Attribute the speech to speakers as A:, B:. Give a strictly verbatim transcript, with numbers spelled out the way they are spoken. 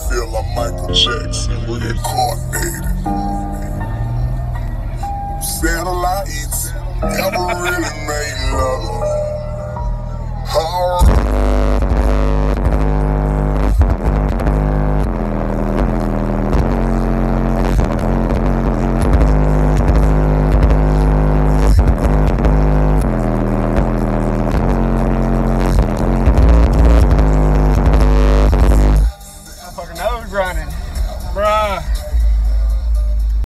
A: feel like Michael Jackson, reincarnated. Satellites never really